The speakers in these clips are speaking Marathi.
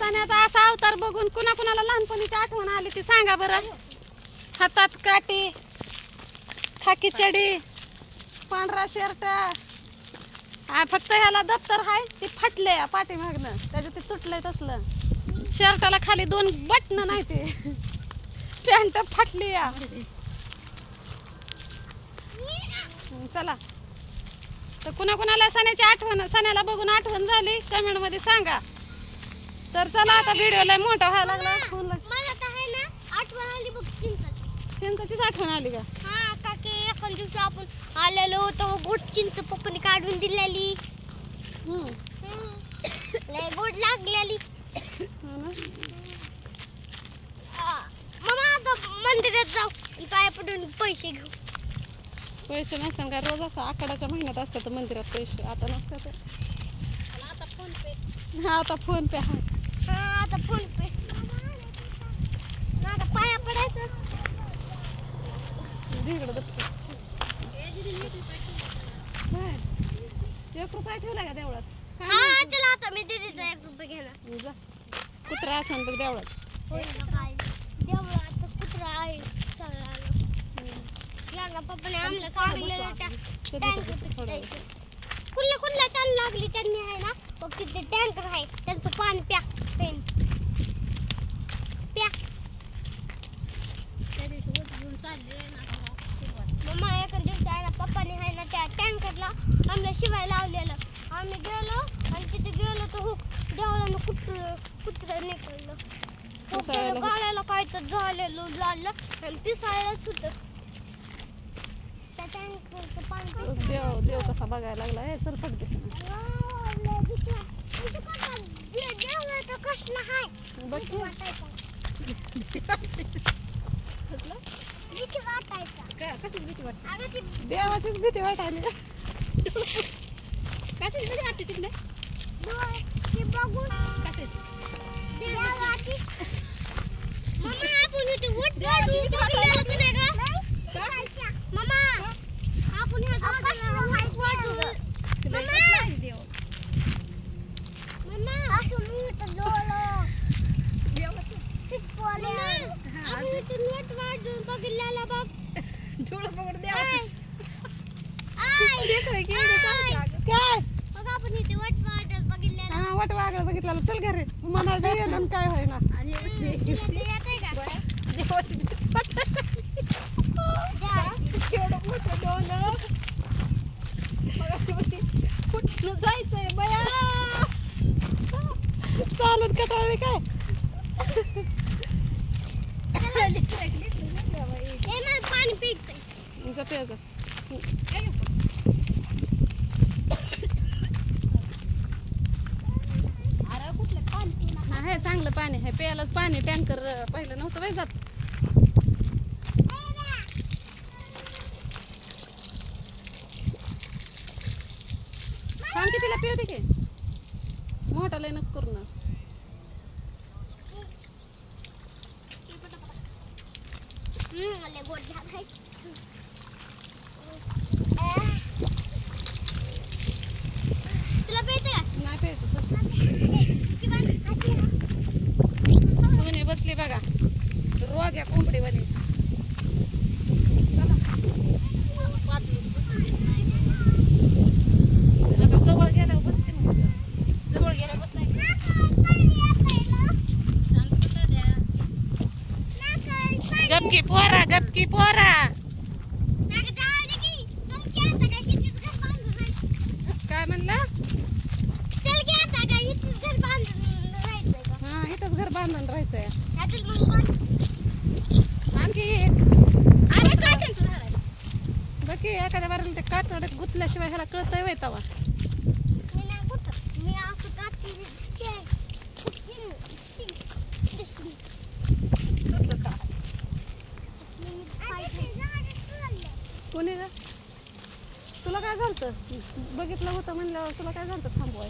सण्याचा असा अवतार बघून कुणा कुणाला लहानपणीची आठवण आली ती सांगा बरं. हातात काठी, खाकी चडी, पांढरा शर्ट, फक्त ह्याला दप्तर हाय ती फाटले पाठीमागनं, त्याचं ते तुटलंय तसलं. शर्टाला खाली 2 बटन नाही ते, पॅन्ट फाटली या. चला तर कुणा कुणाला सण्याची आठवण, सण्याला बघून आठवण झाली कमेंट मध्ये सांगा. तर चला आता व्हिडिओ लय मोठा व्हायला लागला. मला तर आहे ना आठवण आली बघ चिंचाची. चिंचाचीच आठवण आली का? हा काकी एखाद दिवशी आपण आलेलो होतो, गोड चिंच पप्पाने काढून दिलेली. लय गोड लागलेली. मम्मा आता मंदिरात जाऊ आणि पाया पडून पैसे घेऊ. पैसे नसतात का? रोज असं आखाड्याच्या महिन्यात असतात मंदिरात पैसे, आता नसतात. आता फोन पे. हा आता फोन पे आहे. हा आता फोन पे. आता पाया पडायचं. इकडं दप्तर. 1 रुपया ठेवला का देवळात? हा चला आता मी दीदीचा 1 रुपया घेणार. जा कुत्रा असन बघ देवळात. होय ना काय देवळात कुत्रा आहे सगळ्याला. यांना पप्पाने आम्हाला काढलेलं कुल्ला कुल्ला चालू लागली त्यांनी आहे ना. फक्त ते टँकर आहे त्यांचं पाणी प्या प्या. त्या दिवशी उठून चालले ना मम्मा. एका दिवशी आहे ना पप्पाने आहे ना त्या टँकरला आम्हाला शिवायला लावलेलं. आम्ही गेलो आणि तिथे गेलो तर हो देवळानं कुत्रं निघालं. गाड्याला काय तर झालेलं झालं आणि पिसाळलंच होतं. त्या टँकरचं पाणी देव कसा बघायला लागला. चल पट दे देवाचं कसलं हाय बघ की. भीती वाटायचं. कशाची भीती वाटते? अगं ती देवाचीच भीती वाटायली. कशाची भीती वाटते तिकडे? ती बघून देवाची. मम्मा आपण इथे वट वाढून बघितलं होतं का? मम्मा आपण ह्या गावाला वट वाढून. मम्मा असं मोठं डोळं देवाचं. आपण इथे वट वाढून बघितलेलं बघ. डोळं बघून देवाचं. काय मग आपण इथे वट वाढून बघितलेलं. हा वट वागळ बघितलं. चल घरी मला गेलं काय होईना. येतंय का देवाची भीती वाटायला. केवढं मोठं डोळं. कुठलं जायचंय बया. चालत कटाळले काय. पाणी पिकतंय. जा प्यायचं. हे चांगलं पाणी आहे प्यायलाच. पाणी टँकर पहिलं नव्हतं बाई जात. सांग की तिला पिऊ दे की. मोठा लय नको करू ना. गोड झालाय. तुला प्यायचं का? नाही प्यायचं. सोनी बसली बघा रोग्या कोंबडीवाली. चला 5 मिनिट बसून आता जवळ गेल्यावर बसते ना. जवळ गेल्यावर बसताय गपकी पोरा गपकी पोरा. काय म्हणला? हा इथंच घर बांधून राहायचंय. आणखी बघ एखाद्या बारीला ते कातड्यात गुतल्याशिवाय ह्याला कळतंय वय तवा. कोणी ग? तुला काय झालं? बघितलं होतं म्हणल्यावर तुला काय झालं थांबवाय?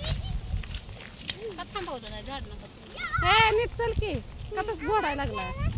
थांबवलं नाही झाड नका. नीट चल की का तसं जोडायला लागला.